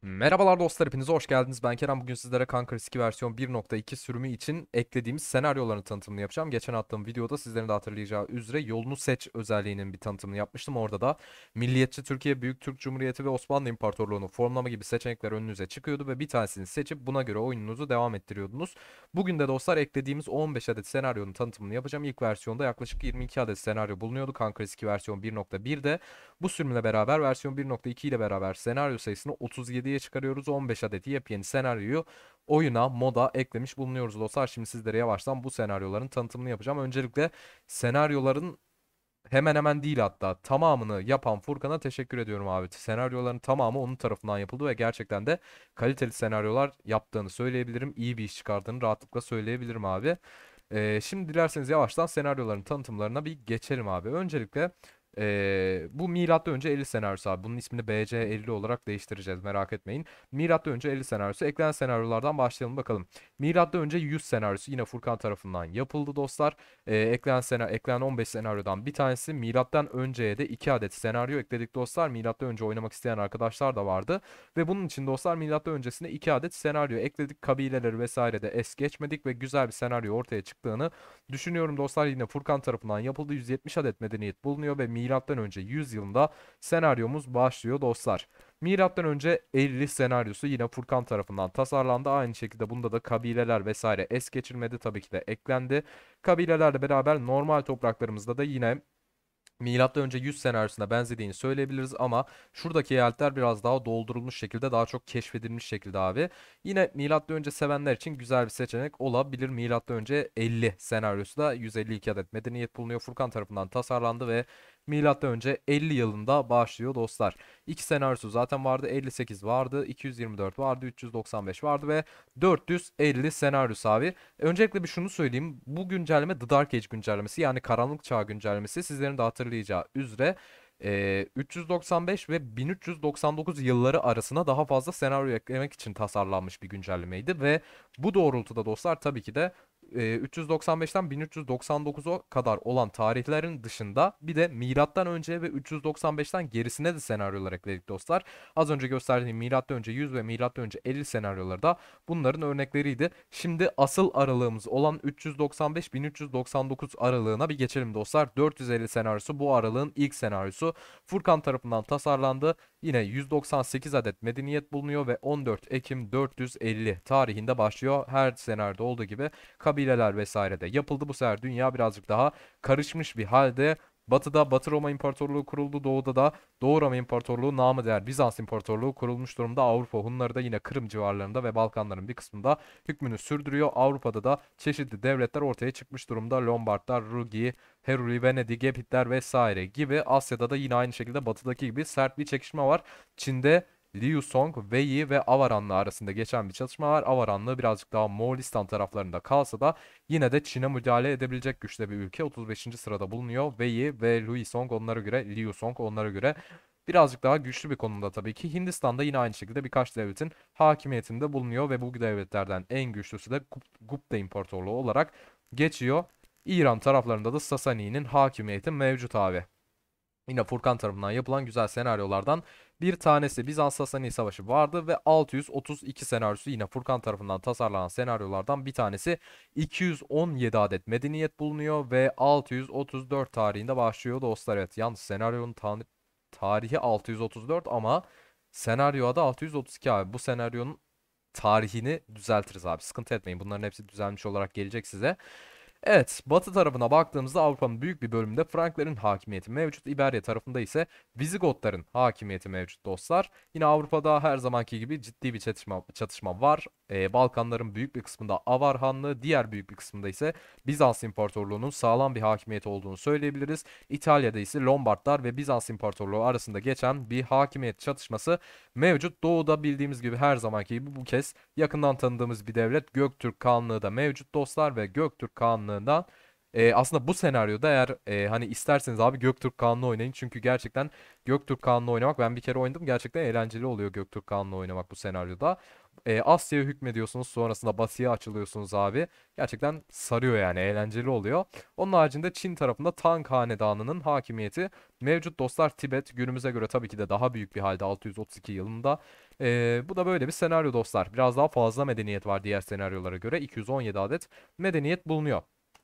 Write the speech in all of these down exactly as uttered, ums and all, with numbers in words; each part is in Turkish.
Merhabalar dostlar, hepinize hoş geldiniz. Ben Kerem. Bugün sizlere Conquer iki versiyon bir nokta iki sürümü için eklediğimiz senaryoların tanıtımını yapacağım. Geçen attığım videoda sizlerin de hatırlayacağı üzere yolunu seç özelliğinin bir tanıtımını yapmıştım. Orada da Milliyetçi Türkiye, Büyük Türk Cumhuriyeti ve Osmanlı İmparatorluğu'nu formlama gibi seçenekler önünüze çıkıyordu ve bir tanesini seçip buna göre oyununuzu devam ettiriyordunuz. Bugün de dostlar eklediğimiz on beş adet senaryonun tanıtımını yapacağım. İlk versiyonda yaklaşık yirmi iki adet senaryo bulunuyordu. Conquer iki versiyon bir nokta birde bu sürümle beraber versiyon bir nokta iki ile beraber senaryo sayısını otuz yediye çıkarıyoruz. on beş adet yepyeni senaryoyu oyuna, moda eklemiş bulunuyoruz dostlar. Şimdi sizlere yavaştan bu senaryoların tanıtımını yapacağım. Öncelikle senaryoların hemen hemen değil, hatta tamamını yapan Furkan'a teşekkür ediyorum abi. Senaryoların tamamı onun tarafından yapıldı ve gerçekten de kaliteli senaryolar yaptığını söyleyebilirim. İyi bir iş çıkardığını rahatlıkla söyleyebilirim abi. Ee, şimdi dilerseniz yavaştan senaryoların tanıtımlarına bir geçelim abi. Öncelikle ee, bu milattan önce elli senaryosu abi. Bunun ismini B C elli olarak değiştireceğiz, merak etmeyin. Milattan önce elli senaryosu. Eklenen senaryolardan başlayalım bakalım. Milattan önce yüz senaryosu yine Furkan tarafından yapıldı dostlar. Ee, eklenen sena eklenen on beş senaryodan bir tanesi. Milattan önceye de iki adet senaryo ekledik dostlar. Milattan önce oynamak isteyen arkadaşlar da vardı. Ve bunun için dostlar milattan öncesine iki adet senaryo ekledik. Kabileleri vesaire de es geçmedik ve güzel bir senaryo ortaya çıktığını düşünüyorum dostlar. Yine Furkan tarafından yapıldı. yüz yetmiş adet medeniyet bulunuyor ve milattan önce yüz yılında senaryomuz başlıyor dostlar. Milattan önce elli senaryosu yine Furkan tarafından tasarlandı. Aynı şekilde bunda da kabileler vesaire es geçilmedi, tabii ki de eklendi. Kabilelerle beraber normal topraklarımızda da yine Milattan önce yüz senaryosuna benzediğini söyleyebiliriz ama şuradaki eyaletler biraz daha doldurulmuş şekilde, daha çok keşfedilmiş şekilde abi. Yine milattan önce sevenler için güzel bir seçenek olabilir. Milattan önce elli senaryosu da yüz elli iki adet medeniyet bulunuyor. Furkan tarafından tasarlandı ve milattan önce elli yılında başlıyor dostlar. İki senaryosu zaten vardı. elli sekiz vardı, iki yüz yirmi dört vardı, üç yüz doksan beş vardı ve dört yüz elli senaryosu abi. Öncelikle bir şunu söyleyeyim. Bu güncelleme The Dark Age güncellemesi, yani Karanlık Çağ güncellemesi. Sizlerin de hatırlayacağı üzere eee, üç yüz doksan beş ve bin üç yüz doksan dokuz yılları arasına daha fazla senaryo eklemek için tasarlanmış bir güncellemeydi ve bu doğrultuda dostlar tabii ki de eee, üç yüz doksan beşten bin üç yüz doksan dokuza kadar olan tarihlerin dışında bir de milattan önce ve üç yüz doksan beşten gerisine de senaryolar ekledik dostlar. Az önce gösterdiğim milattan önce yüz ve milattan önce elli senaryoları da bunların örnekleriydi. Şimdi asıl aralığımız olan üç yüz doksan beş bin üç yüz doksan dokuz aralığına bir geçelim dostlar. dört yüz elli senaryosu bu aralığın ilk senaryosu. Furkan tarafından tasarlandı. Yine yüz doksan sekiz adet medeniyet bulunuyor ve on dört Ekim dört yüz elli tarihinde başlıyor. Her senaryoda olduğu gibi kabileler vesaire de yapıldı. Bu sefer dünya birazcık daha karışmış bir halde. Batı'da Batı Roma İmparatorluğu kuruldu. Doğu'da da Doğu Roma İmparatorluğu, namı değer Bizans İmparatorluğu kurulmuş durumda. Avrupa Hunları da yine Kırım civarlarında ve Balkanların bir kısmında hükmünü sürdürüyor. Avrupa'da da çeşitli devletler ortaya çıkmış durumda. Lombardlar, Rugi, Heruli, Venedik, Hitler vesaire gibi. Asya'da da yine aynı şekilde batıdaki gibi sert bir çekişme var. Çin'de Liu Song, Wei ve Avaranlı arasında geçen bir çatışma var. Avaranlı birazcık daha Moğolistan taraflarında kalsa da yine de Çin'e müdahale edebilecek güçte bir ülke. otuz beşinci sırada bulunuyor. Wei ve Liu Song onlara göre, Liu Song onlara göre birazcık daha güçlü bir konumda tabii ki. Hindistan'da yine aynı şekilde birkaç devletin hakimiyetinde bulunuyor ve bu devletlerden en güçlüsü de Gupta İmparatorluğu olarak geçiyor. İran taraflarında da Sasani'nin hakimiyeti mevcut abi. Yine Furkan tarafından yapılan güzel senaryolardan bir tanesi. Bizans-Sasani Savaşı vardı ve altı yüz otuz iki senaryosu yine Furkan tarafından tasarlanan senaryolardan bir tanesi. iki yüz on yedi adet medeniyet bulunuyor ve altı yüz otuz dört tarihinde başlıyor dostlar. Evet, yalnız senaryonun ta tarihi altı yüz otuz dört ama senaryo adı altı yüz otuz iki abi. Bu senaryonun tarihini düzeltiriz abi. Sıkıntı etmeyin. Bunların hepsi düzelmiş olarak gelecek size. Evet, batı tarafına baktığımızda Avrupa'nın büyük bir bölümünde Franklerin hakimiyeti mevcut. İberya tarafında ise Vizigotların hakimiyeti mevcut dostlar. Yine Avrupa'da her zamanki gibi ciddi bir çatışma, çatışma var. Ee, Balkanların büyük bir kısmında Avar Hanlığı, diğer büyük bir kısmında ise Bizans İmparatorluğu'nun sağlam bir hakimiyeti olduğunu söyleyebiliriz. İtalya'da ise Lombardlar ve Bizans İmparatorluğu arasında geçen bir hakimiyet çatışması mevcut. Doğu'da bildiğimiz gibi her zamanki gibi bu kez yakından tanıdığımız bir devlet Göktürk Kağanlığı da mevcut dostlar ve Göktürk Kağanlığı'ndan e, aslında bu senaryoda eğer e, hani isterseniz abi Göktürk Kağanlığı oynayın. Çünkü gerçekten Göktürk Kağanlığı oynamak, ben bir kere oynadım, gerçekten eğlenceli oluyor Göktürk Kağanlığı oynamak bu senaryoda. E, Asya'ya hükmediyorsunuz, sonrasında Batı'ya açılıyorsunuz abi. Gerçekten sarıyor, yani eğlenceli oluyor. Onun haricinde Çin tarafında Tang Hanedanı'nın hakimiyeti mevcut dostlar. Tibet günümüze göre tabii ki de daha büyük bir halde altı yüz otuz iki yılında. Ee, bu da böyle bir senaryo dostlar. Biraz daha fazla medeniyet var diğer senaryolara göre. iki yüz on yedi adet medeniyet bulunuyor.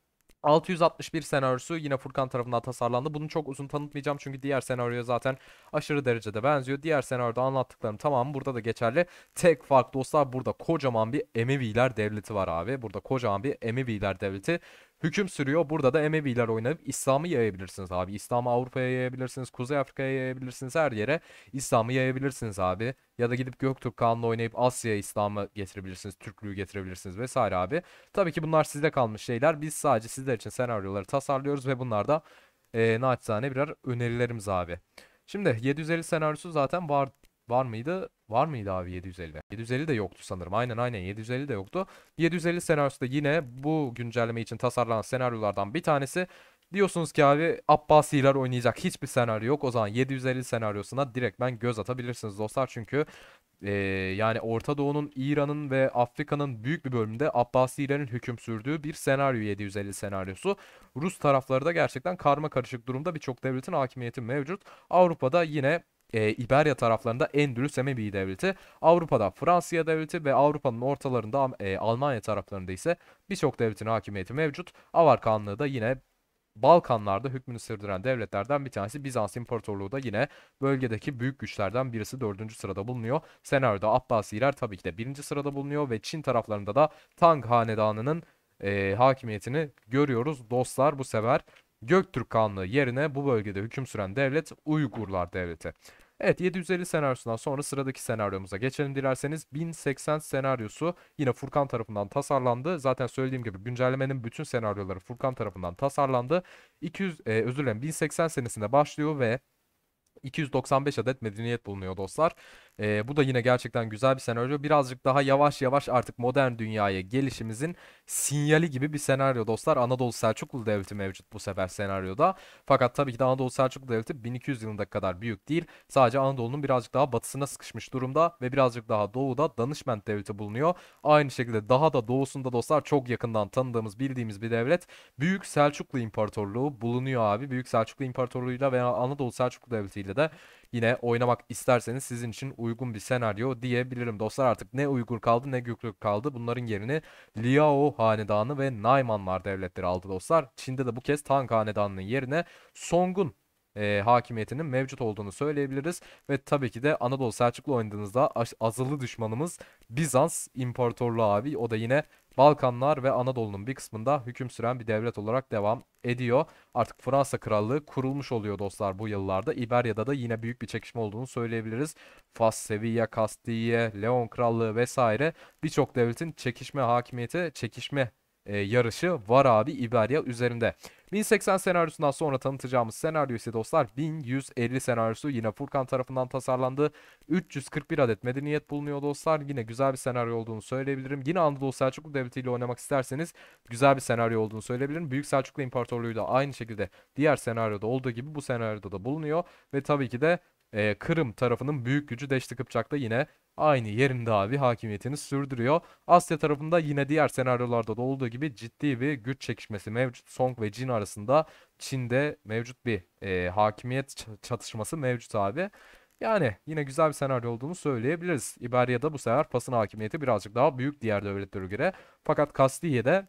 altı yüz altmış bir senaryosu yine Furkan tarafından tasarlandı. Bunu çok uzun tanıtmayacağım çünkü diğer senaryoya zaten aşırı derecede benziyor. Diğer senaryoda anlattıklarım tamam burada da geçerli. Tek fark dostlar, burada kocaman bir Emeviler devleti var abi. Burada kocaman bir Emeviler devleti hüküm sürüyor. Burada da Emeviler oynayıp İslam'ı yayabilirsiniz abi. İslam'ı Avrupa'ya yayabilirsiniz, Kuzey Afrika'ya yayabilirsiniz, her yere İslam'ı yayabilirsiniz abi. Ya da gidip Göktürk Kağan'la oynayıp Asya'ya İslam'ı getirebilirsiniz, Türklüğü getirebilirsiniz vesaire abi. Tabii ki bunlar sizde kalmış şeyler. Biz sadece sizler için senaryoları tasarlıyoruz ve bunlar da e, naçizane birer önerilerimiz abi. Şimdi yedi yüz elli senaryosu zaten var var mıydı? Var mıydı abi yedi yüz elli? yedi yüz elli de yoktu sanırım. Aynen aynen yedi yüz elli de yoktu. yedi yüz elli senaryosu da yine bu güncelleme için tasarlanan senaryolardan bir tanesi. Diyorsunuz ki abi Abbasiler oynayacak hiçbir senaryo yok. O zaman yedi yüz elli senaryosuna direktmen göz atabilirsiniz dostlar. Çünkü ee, yani Orta Doğu'nun, İran'ın ve Afrika'nın büyük bir bölümünde Abbasilerin hüküm sürdüğü bir senaryo, yedi yüz elli senaryosu. Rus tarafları da gerçekten karma karışık durumda, birçok devletin hakimiyeti mevcut. Avrupa'da yine e, İberya taraflarında Endülüs Emevi Devleti, Avrupa'da Fransız Devleti ve Avrupa'nın ortalarında e, Almanya taraflarında ise birçok devletin hakimiyeti mevcut. Avar Kağanlığı da yine Balkanlarda hükmünü sürdüren devletlerden bir tanesi. Bizans İmparatorluğu da yine bölgedeki büyük güçlerden birisi, dördüncü sırada bulunuyor. Senaryoda Abbasiler tabii ki de birinci sırada bulunuyor ve Çin taraflarında da Tang Hanedanı'nın e, hakimiyetini görüyoruz. Dostlar bu sefer Göktürk Kağanlığı yerine bu bölgede hüküm süren devlet Uygurlar Devleti. Evet, yedi yüz elli senaryosundan sonra sıradaki senaryomuza geçelim dilerseniz. bin seksen senaryosu yine Furkan tarafından tasarlandı. Zaten söylediğim gibi güncellemenin bütün senaryoları Furkan tarafından tasarlandı. iki yüz e, özür dilerim bin seksen senesinde başlıyor ve iki yüz doksan beş adet medeniyet bulunuyor dostlar. Ee, bu da yine gerçekten güzel bir senaryo. Birazcık daha yavaş yavaş artık modern dünyaya gelişimizin sinyali gibi bir senaryo dostlar. Anadolu Selçuklu Devleti mevcut bu sefer senaryoda. Fakat tabii ki de Anadolu Selçuklu Devleti bin iki yüz yılında kadar büyük değil. Sadece Anadolu'nun birazcık daha batısına sıkışmış durumda ve birazcık daha doğuda Danışment Devleti bulunuyor. Aynı şekilde daha da doğusunda dostlar çok yakından tanıdığımız, bildiğimiz bir devlet, Büyük Selçuklu İmparatorluğu bulunuyor abi. Büyük Selçuklu İmparatorluğu'yla ve Anadolu Selçuklu Devleti ile de yine oynamak isterseniz sizin için uygun bir senaryo diyebilirim dostlar. Artık ne Uygur kaldı ne Göktürk kaldı. Bunların yerini Liao Hanedanı ve Naymanlar devletleri aldı dostlar. Çin'de de bu kez Tang Hanedanı'nın yerine Song'un e, hakimiyetinin mevcut olduğunu söyleyebiliriz. Ve tabii ki de Anadolu Selçuklu oynadığınızda azılı düşmanımız Bizans İmparatorluğu abi. O da yine Balkanlar ve Anadolu'nun bir kısmında hüküm süren bir devlet olarak devam ediyor. Artık Fransa Krallığı kurulmuş oluyor dostlar bu yıllarda. İberya'da da yine büyük bir çekişme olduğunu söyleyebiliriz. Fas, Sevilla, Kastilye, Leon Krallığı vesaire birçok devletin çekişme hakimiyeti, çekişme e, yarışı var abi İberya üzerinde. bin seksen senaryosundan sonra tanıtacağımız senaryo ise dostlar bin yüz elli senaryosu, yine Furkan tarafından tasarlandı. üç yüz kırk bir adet medeniyet bulunuyor dostlar. Yine güzel bir senaryo olduğunu söyleyebilirim. Yine Anadolu Selçuklu Devleti ile oynamak isterseniz güzel bir senaryo olduğunu söyleyebilirim. Büyük Selçuklu İmparatorluğu da aynı şekilde diğer senaryoda olduğu gibi bu senaryoda da bulunuyor. Ve tabii ki de e, Kırım tarafının büyük gücü Deşti Kıpçak da yine aynı yerinde abi hakimiyetini sürdürüyor. Asya tarafında yine diğer senaryolarda da olduğu gibi ciddi bir güç çekişmesi mevcut. Song ve Jin arasında Çin'de mevcut bir e, hakimiyet çatışması mevcut abi. Yani yine güzel bir senaryo olduğunu söyleyebiliriz. İberya'da bu sefer Fas'ın hakimiyeti birazcık daha büyük diğer devletlere göre. Fakat Kastiye'de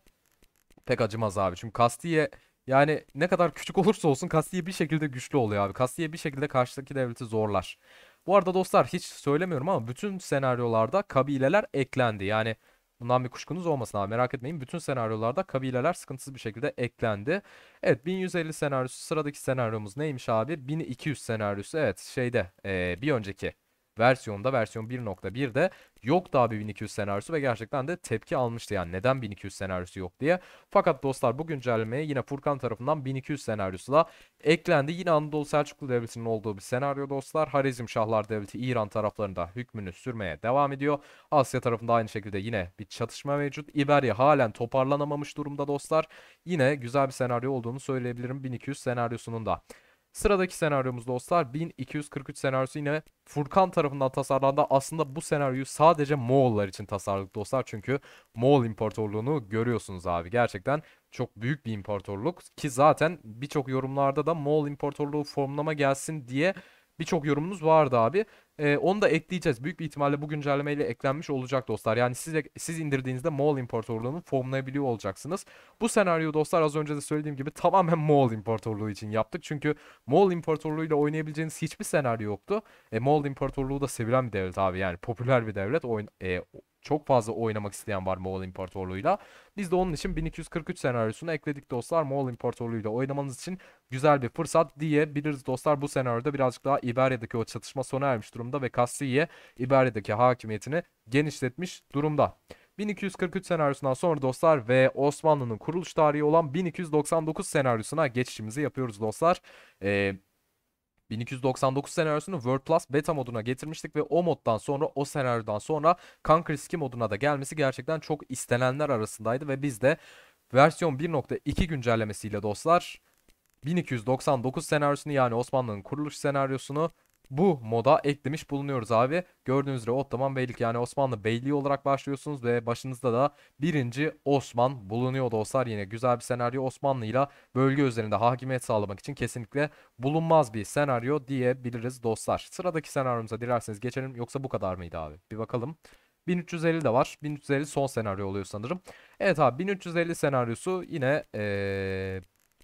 pek acımaz abi. Çünkü Kastiye yani ne kadar küçük olursa olsun Kastiye bir şekilde güçlü oluyor abi. Kastiye bir şekilde karşıdaki devleti zorlar. Bu arada dostlar hiç söylemiyorum ama bütün senaryolarda kabileler eklendi. Yani bundan bir kuşkunuz olmasın abi, merak etmeyin. Bütün senaryolarda kabileler sıkıntısız bir şekilde eklendi. Evet, bin yüz elli senaryosu, sıradaki senaryomuz neymiş abi? bin iki yüz senaryosu, evet şeyde eee, bir önceki versiyonda, versiyon bir nokta birde yoktu abi bin iki yüz senaryosu ve gerçekten de tepki almıştı, yani neden bin iki yüz senaryosu yok diye. Fakat dostlar bu güncellemeye yine Furkan tarafından bin iki yüz senaryosu da eklendi. Yine Anadolu Selçuklu Devleti'nin olduğu bir senaryo dostlar. Harizmşahlar Devleti İran taraflarında hükmünü sürmeye devam ediyor. Asya tarafında aynı şekilde yine bir çatışma mevcut. İberya halen toparlanamamış durumda dostlar. Yine güzel bir senaryo olduğunu söyleyebilirim bin iki yüz senaryosunun da. Sıradaki senaryomuz dostlar bin iki yüz kırk üç senaryosu, yine Furkan tarafından tasarlandı. Aslında bu senaryoyu sadece Moğollar için tasarladık dostlar. Çünkü Moğol İmparatorluğunu görüyorsunuz abi. Gerçekten çok büyük bir imparatorluk ki zaten birçok yorumlarda da Moğol İmparatorluğu formlama gelsin diye birçok yorumunuz vardı abi. Ee, onu da ekleyeceğiz. Büyük bir ihtimalle bu güncellemeyle eklenmiş olacak dostlar. Yani siz, siz indirdiğinizde Moğol İmparatorluğu'nu formlayabiliyor olacaksınız. Bu senaryo dostlar az önce de söylediğim gibi tamamen Moğol İmparatorluğu için yaptık. Çünkü Moğol İmparatorluğu ile oynayabileceğiniz hiçbir senaryo yoktu. E, Moğol İmparatorluğu da sevilen bir devlet abi. Yani popüler bir devlet. Oyun, e, çok fazla oynamak isteyen var Moğol İmparatorluğu'yla. Biz de onun için bin iki yüz kırk üç senaryosunu ekledik dostlar. Moğol İmparatorluğu'yla oynamanız için güzel bir fırsat diyebiliriz dostlar. Bu senaryoda birazcık daha İberya'daki o çatışma sona ermiş durumda ve Kastilya İberya'daki hakimiyetini genişletmiş durumda. bin iki yüz kırk üç senaryosundan sonra dostlar ve Osmanlı'nın kuruluş tarihi olan bin iki yüz doksan dokuz senaryosuna geçişimizi yapıyoruz dostlar. Ee, bin iki yüz doksan dokuz senaryosunu World Plus Beta moduna getirmiştik ve o moddan sonra, o senaryodan sonra Conquer iki moduna da gelmesi gerçekten çok istenenler arasındaydı ve biz de versiyon bir nokta iki güncellemesiyle dostlar bin iki yüz doksan dokuz senaryosunu, yani Osmanlı'nın kuruluş senaryosunu bu moda eklemiş bulunuyoruz abi. Gördüğünüz üzere Ottoman Beylik, yani Osmanlı Beyliği olarak başlıyorsunuz ve başınızda da birinci Osman bulunuyor dostlar. Yine güzel bir senaryo. Osmanlı'yla bölge üzerinde hakimiyet sağlamak için kesinlikle bulunmaz bir senaryo diyebiliriz dostlar. Sıradaki senaryomuza dilerseniz geçelim. Yoksa bu kadar mıydı abi? Bir bakalım. bin üç yüz elli de var. bin üç yüz elli son senaryo oluyor sanırım. Evet abi, bin üç yüz elli senaryosu yine ee,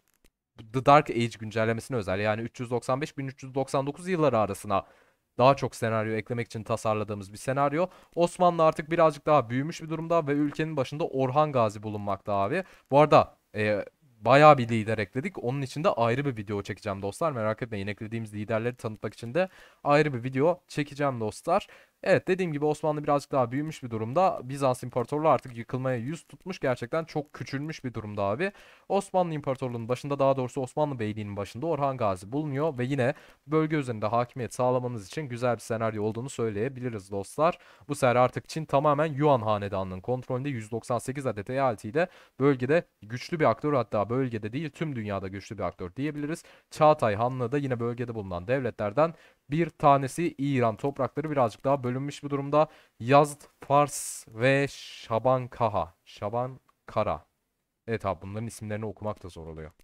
The Dark Age güncellemesine özel. Yani üç yüz doksan beş bin üç yüz doksan dokuz yılları arasına daha çok senaryo eklemek için tasarladığımız bir senaryo. Osmanlı artık birazcık daha büyümüş bir durumda ve ülkenin başında Orhan Gazi bulunmakta abi. Bu arada e, bayağı bir lider ekledik. Onun için de ayrı bir video çekeceğim dostlar. Merak etmeyin, eklediğimiz liderleri tanıtmak için de ayrı bir video çekeceğim dostlar. Evet, dediğim gibi Osmanlı birazcık daha büyümüş bir durumda. Bizans İmparatorluğu artık yıkılmaya yüz tutmuş. Gerçekten çok küçülmüş bir durumda abi. Osmanlı İmparatorluğu'nun başında, daha doğrusu Osmanlı Beyliği'nin başında Orhan Gazi bulunuyor ve yine bölge üzerinde hakimiyet sağlamanız için güzel bir senaryo olduğunu söyleyebiliriz dostlar. Bu sefer artık Çin tamamen Yuan Hanedanı'nın kontrolünde, yüz doksan sekiz adet eyaletiyle bölgede güçlü bir aktör, hatta bölgede değil tüm dünyada güçlü bir aktör diyebiliriz. Çağatay Hanlığı da yine bölgede bulunan devletlerden bir tanesi. İran toprakları birazcık daha bölünmüş bir durumda. Yazd, Fars ve Şabankaha. Şabankara. Evet abi, bunların isimlerini okumak da zor oluyor.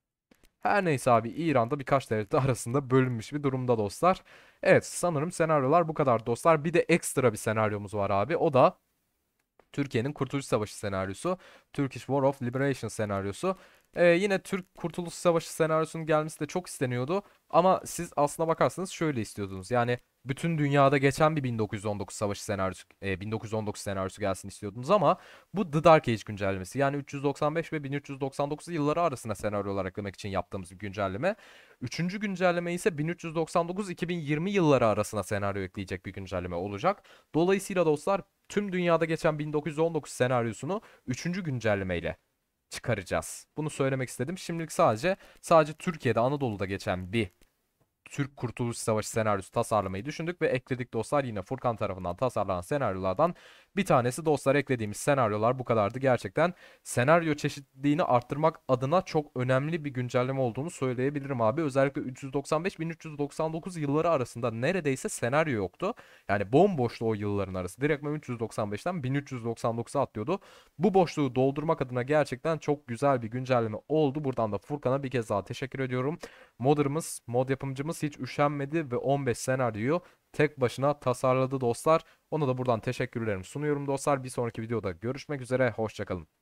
Her neyse abi, İran'da birkaç devlet arasında bölünmüş bir durumda dostlar. Evet, sanırım senaryolar bu kadar dostlar. Bir de ekstra bir senaryomuz var abi. O da Türkiye'nin Kurtuluş Savaşı senaryosu. Turkish War of Liberation senaryosu. Ee, yine Türk Kurtuluş Savaşı senaryosunun gelmesi de çok isteniyordu. Ama siz aslına bakarsanız şöyle istiyordunuz. Yani bütün dünyada geçen bir bin dokuz yüz on dokuz savaşı senaryosu, e, bin dokuz yüz on dokuz senaryosu gelsin istiyordunuz ama bu The Dark Age güncellemesi. Yani üç yüz doksan beş ve bin üç yüz doksan dokuz yılları arasına senaryolar eklemek için yaptığımız bir güncelleme. Üçüncü güncelleme ise bin üç yüz doksan dokuz iki bin yirmi yılları arasına senaryo ekleyecek bir güncelleme olacak. Dolayısıyla dostlar, tüm dünyada geçen bin dokuz yüz on dokuz senaryosunu üçüncü güncellemeyle çıkaracağız. Bunu söylemek istedim. Şimdilik sadece sadece Türkiye'de, Anadolu'da geçen bir Türk Kurtuluş Savaşı senaryosu tasarlamayı düşündük ve ekledik dostlar. Yine Furkan tarafından tasarlanan senaryolardan bir tanesi dostlar. Eklediğimiz senaryolar bu kadardı. Gerçekten senaryo çeşitliliğini arttırmak adına çok önemli bir güncelleme olduğunu söyleyebilirim abi. Özellikle üç yüz doksan beş bin üç yüz doksan dokuz yılları arasında neredeyse senaryo yoktu. Yani bomboştu o yılların arası. Direktmen üç yüz doksan beşten bin üç yüz doksan dokuza atlıyordu. Bu boşluğu doldurmak adına gerçekten çok güzel bir güncelleme oldu. Buradan da Furkan'a bir kez daha teşekkür ediyorum. Modder'ımız, mod yapımcımız hiç üşenmedi ve on beş senaryoyu tek başına tasarladı dostlar. Ona da buradan teşekkürlerimi sunuyorum dostlar. Bir sonraki videoda görüşmek üzere. Hoşçakalın.